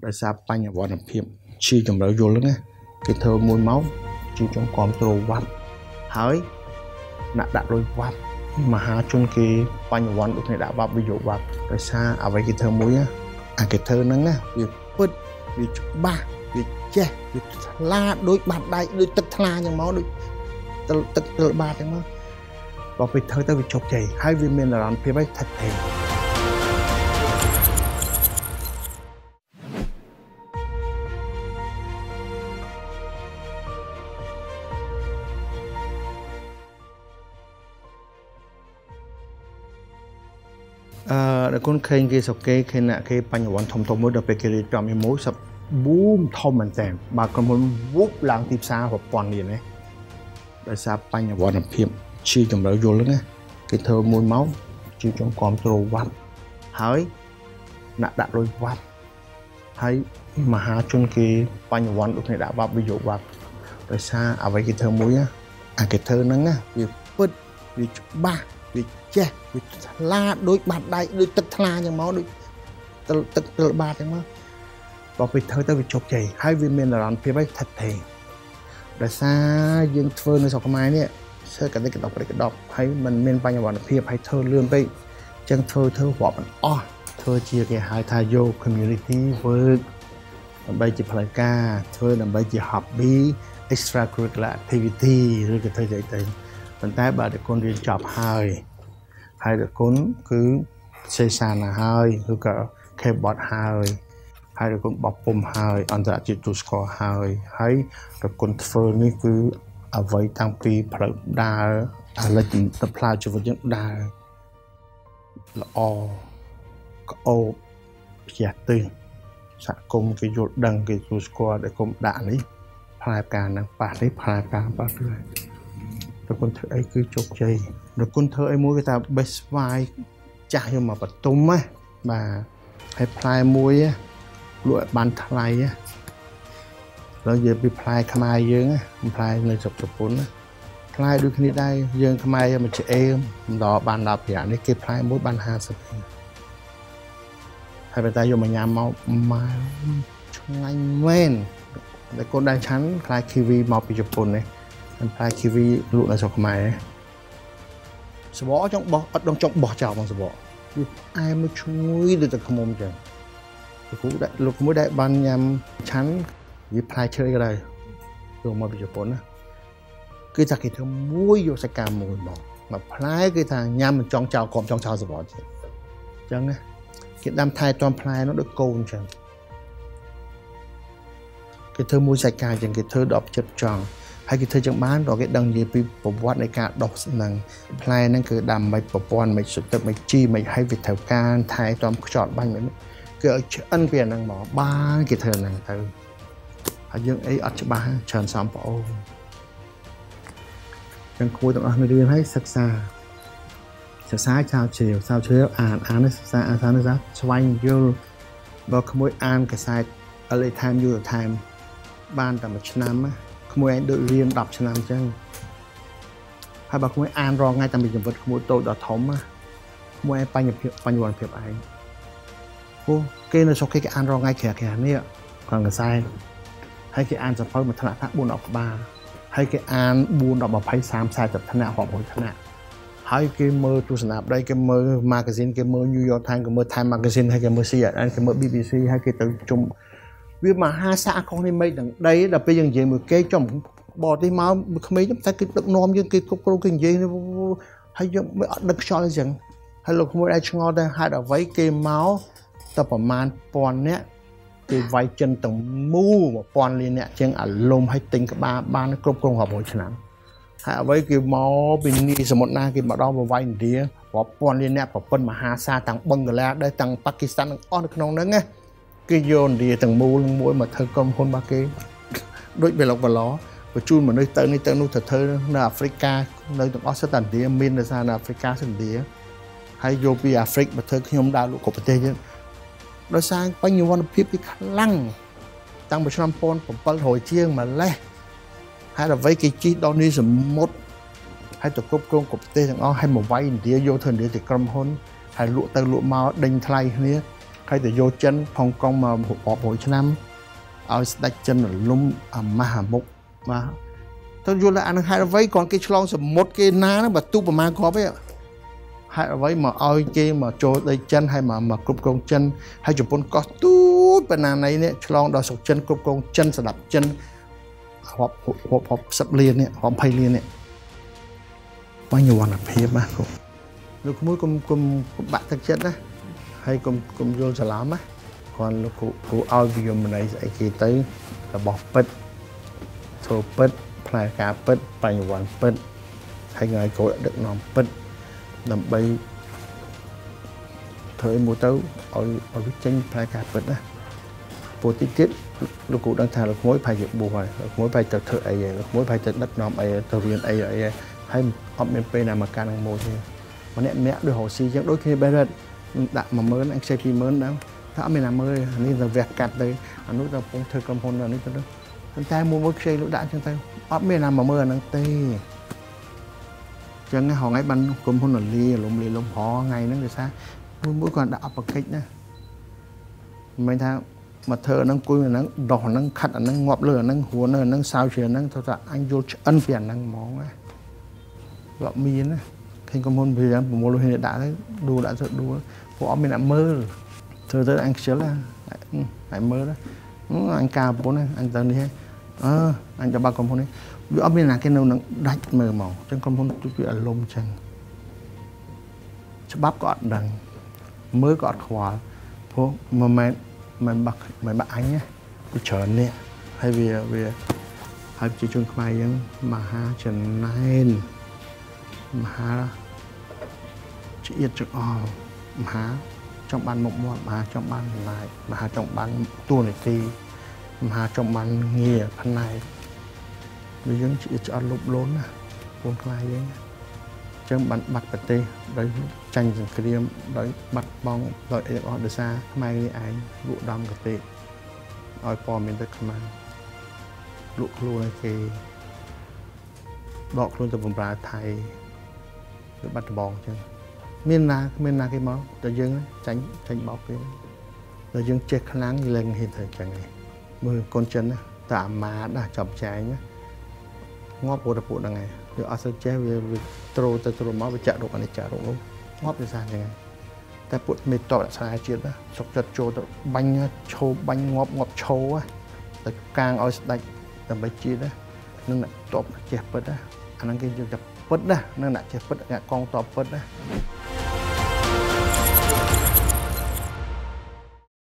ដោយសារបញ្ញវន្តភាពជាចម្រើយល់ហ្នឹងគេធ្វើមួយមកជាចង់គ្រប់គ្រងវត្តហើយដាក់លុយវត្តមហាជនគេបញ្ញវន្តដូចគ្នាដាក់វត្តវិយោវត្តដោយសារអ្វីគេធ្វើមួយអាគេធ្វើហ្នឹងវាពិតវាច្បាស់វាចេះវាឆ្លាតដូចបាត់ដៃដូចទឹកថ្លាអញ្ចឹងមកដូចទឹកបាតអញ្ចឹងមកបើពេលធ្វើទៅវាជោគជ័យហើយវាមានអារម្មណ៍ភាពឲ្យថិតថេរដល់គុនឃើញគេសុកគេឃើញអ្នកគេបញ្ញវន្តធំមួយដល់ពេលគេរៀបចំមួយសឹកប៊ូមធំមែនតើបើក្រុមហ៊ុនវូបឡើងទីផ្សាររាប់ពាន់លានណាដោយសារបញ្ញវន្តភាពជាចម្រើយល់ហ្នឹងគេធ្វើមួយមកជាចង់គ្រប់គ្រងវត្តហើយដាក់លុយវត្តហើយមហាជនគេបញ្ញវន្តដូចគ្នាដាក់វត្តវិយោវត្តដោយសារអ្វីគេធ្វើមួយអាគេធ្វើហ្នឹងវាពិតវាច្បាស់វាចេះវាឆ្លាតដូចបាត់ដៃដូចទឹកថ្លាអញ្ចឹងមកដូចទឹកបាតអញ្ចឹងមកបើពេលធ្វើទៅវាជោគជ័យហើយវាមានអារម្មណ៍ភាពឲ្យថិតថេរដោយសារយើងធ្វើនៅស្រុកខ្មែរនេះធ្វើកតិកដប់ហើយมันមានបញ្ញវន្តភាពហើយធ្វើលឿនពេកអញ្ចឹងធ្វើរាប់មិនអស់ធ្វើជាគេហៅថាយក community work ដើម្បីជាផ្លូវការធ្វើដើម្បីជា hobby extracurricular activity ឬក៏ធ្វើទៅប៉ុន្តែបើតើគុណរៀនចប់ហើយតើគុណគឺសេសានហើយឬក៏ keyboard ហើយតើគុណបោះពុំហើយអន្តរជាតិទូស្គាល់ហើយតើគុណធ្វើនេះគឺអ្វីតាំងពីផ្លូវដើរអាលិចទៅផ្លាវជីវិតយើងដើរល្អក្អូបផ្ទះទិសសហគមន៍គេយល់ដឹងគេទូស្គាល់តែគុំដាក់នេះផ្លែផ្កាហ្នឹងប៉ះនេះផ្លែផ្កាប៉ះទៅតែគុណធ្វើអីគឺជោគជ័យតែគុណធ្វើអីមួយគេថា best buy ចាស់យកមកបន្ទុំណាបាទហើយផ្លែមួយលក់ឲ្យបានថ្លៃแล้วនិយាយពីផ្លែខ្មែរយើងផ្លែនៅស្រុកជប៉ុនផ្លែដូចគ្នាដែរយើងខ្មែរមកជាអេដល់បាន10ប្រាក់នេះគេផ្លែមួយបាន50ហើយបើតែយកមកញ៉ាំមកឆ្ងាញ់មែនតែកូនដែរឆាន់ផ្លែ kiwi មកពីជប៉ុននេះផ្លែ kiwi លក់នៅស្រុកខ្មែរសបកចង់បោះអត់ដងចង់បោះចោលមកសបកវាផ្អែមមួយឈ្ងុយដូចតែខ្មុំចឹងលោកមួយដែលបានញ៉ាំឆាន់វាផ្លែឈើក៏ដែរយកមកពីជប៉ុនណាគឺថាគេធ្វើមួយយកសាច់កាមួយមកផ្លែគឺថាញ៉ាំមិនចង់ចោលកុំចង់ចោលសបកចឹងណាគេដាំថែទាំផ្លែនោះដូចកូនចឹងគេធ្វើមួយសាច់កាចឹងគេធ្វើដល់ចិត្តចង់ហើយគេធ្វើចឹងបានដល់គេដឹងនិយាយពីប្រវត្តិនៃការដុះហ្នឹងផ្លែហ្នឹងគឺដាំមិនប្រព័ន្ធមិនសុទ្ធទឹកមិនជីមិនឲ្យវាត្រូវការថែទាំខ្យល់បាញ់មិនគឺឲ្យឆ្អិនពីអាហ្នឹងមកបានគេធ្វើហ្នឹងទៅហើយយើងអីអត់ច្បាស់ច្រើនសំប្អូនទាំងគួរទាំងអស់នៅរៀនឲ្យសិក្សាចោលជ្រាវអាននេះសិក្សាអាននេះស្វែងយល់បើក្មួយអានកសែត LA Time You Time បានតែមួយឆ្នាំក្មួយឯងដូចរៀន10ឆ្នាំអញ្ចឹងហើយបើក្មួយអានរងថ្ងៃតែមានជីវិតក្មួយតូចដល់ធំក្មួយឯងបញ្ញវន្តភាពឯងអូគេនៅស្រុកគេអានរងថ្ងៃក្រាៗនេះគាត់កសែតហើយគេអានសភៅមួយថ្នាក់ថា4-10ក្បាលហើយគេអាន4 10 20 30 40ថ្នាក់រាប់រយថ្នាក់ហើយគេមើលទស្សនាប័យគេមើល magazine គេមើល New York Times គេមើល Time Magazine ហើយគេមើល CNN គេមើល BBC ហើយគេទៅជុំវាមហាសាកនេះមិនដឹងដីដល់ពេលយើងនិយាយមួយគេចំបរទេសមកក្មេងតែគេដឹកនាំយើងគេគ្រប់គ្រងគេនិយាយហើយយើងមិនអត់ដឹកខ្យល់អញ្ចឹងហើយលោកមួយដែរឆ្ងល់ដែរហេតុអ្វីគេមកតែប្រមាណ1000នាក់គេវាយចិនទាំងមូល1000លាននាក់ជាងអាលំឲ្យទិញក្បាលបានគ្រប់គ្រងរាប់រយឆ្នាំហើយអ្វីគេមកពីនីសមុទ្រណាគេមកដល់វាយឥណ្ឌារាប់ពាន់លាននាក់ប្រពន្ធមហាសាទាំងបឹងកាឡាដែរទាំងប៉ាគីស្ថានទាំងអស់នៅក្នុងហ្នឹងណាគេយកឥណ្ឌាទាំងមូលមួយមកធ្វើក្រុមហ៊ុនរបស់គេដូចបេឡុកបឡបញ្ជូនមនុស្សទៅនេះទៅនោះទៅធ្វើនៅអាហ្វ្រិកានៅទាំងអស់សិតឥណ្ឌាមាននៅសារនៅអាហ្វ្រិកាសិតឥណ្ឌាហើយយកពីអាហ្វ្រិកមកធ្វើខ្ញុំដើរលក់គ្រប់ប្រទេសទៀតដោយសារបញ្ញវន្តភាពវាខ្លាំងតាំងពីឆ្នាំ1700ជាងម្លេះហើយអ្វីគេជិះដល់នេះសមុទ្រហើយទៅគ្រប់គ្រងគ្រប់ប្រទេសទាំងអស់ហើយមកវាយឥណ្ឌាយកធ្វើឥណ្ឌាទៅក្រុមហ៊ុនហើយលក់ទៅលក់មកដេញថ្លៃគ្នា ខ hay từ vô chân Hồng Kông mà bỏ hội năm ở đặt chân ở lung mà hà mục mà tôi vô là anh hai vấy còn cái chlong sầm một cái ná nó mà tu mà có vậy hai vấy mà oi kia mà trôi đây chân hay mà cục công chân hay chụp con có tu bên này nè chlong đo sọc chân cục công chân sẽ đập chân họp sập liền nè họp hay liền nè bao nhiêuวันphía mà không lúc mới cùng bạn thực chất á hay cùng vô sả lám á còn lúc cụ ao video mình này sẽ kỳ tới là bọt bít thô bít plei cá bít bao nhiêuวันbít hay người cụ đã được nòng bít làm bay thời mùa tấu ở cái chân plei cá bít á bộ tiết tiết lúc cụ đang thà lúc mối phải dựng bùa rồi mối phải từ thợ ấy lúc mối phải từ đất nòng ấy từ viên ấy hay họ miền Tây nào mà can ăn mồi thì mà nè đôi hồ xì chẳng đôi khi bây giờ đã mà mới anh xem phim mới đóถ้าไม่นำเลยอันนี้เราแวกกัดเลยอันนู้นเราปงเธอกำพลอันนี้ก็ได้ท่านใจมูมือเชยลูกด่านจังใจอ๊อฟไม่นำมาเมื่อนั่งเต้จังไงหอไงบันกรมพลหนุนลีลมหอไงนั่งเลยซะมือก่อนด่าปากกิ๊กนะไม่ท้ามาเธอนั่งกุ้ยนั่งดอกนั่งขัดนั่งงอบเลยนั่งหัวนั่งสาวเชียนั่งเท่าไหร่อันโยนอันเปลี่ยนนั่งมองไงแบบมีนะkhi con môn bây giờ một lô hình đã đua đã sợ đua của mình đã mơ thôi tới anh sớm là anh mơ đó anh cao bốn này anh tên đi hết anh cho ba con môn đấy vì ở bên là cái nâu nó đạch mờ màu trên con môn tôi bị lôm chân bắp gọt đằng mới gọt khóa phố mà mày bạn anh nhé tôi chờ nè hay vì hai chị chuyên khai dân mà ha trần này mà ha chị yên trực mà ha trong ban mộng mọt mà trong ban này mà trong ban tua này thì mà trong ban nghề phần này bây giờ chị cho lốp lốn à buông khai đấy trong ban bắt bật tê đấy tranh dần cream đấy bắt bong rồi ở được xa mai đi anh vụ đâm cái tê oi po mình tới khai lụa luôn này thì đọt luôn từ vùng ra thầy bắt bong chứ miền na cái máu tự dưng tránh bọc cái tự dưng chết khả năng lên hiện thời chẳng này mười con chân tạm má đã chọc trái nhá ngóp bộ đập bộ đằng này được ở sân chế về trô máu về chợ độ này chợ độ luôn ngóp đi ra nàyแต่ปวดไม่ต่อสายเจี๊ยบนะสกจัดโจตัวบังโชว์บังงอบโชว์อ่ะแต่กลางเอาได้แต่ใบจีนะนั่นแหละตบเจ็บเปิดนะอันนั้นก็จะเปิดนะนั่นแหละเจ็บเปิดกองตบเปิดนะ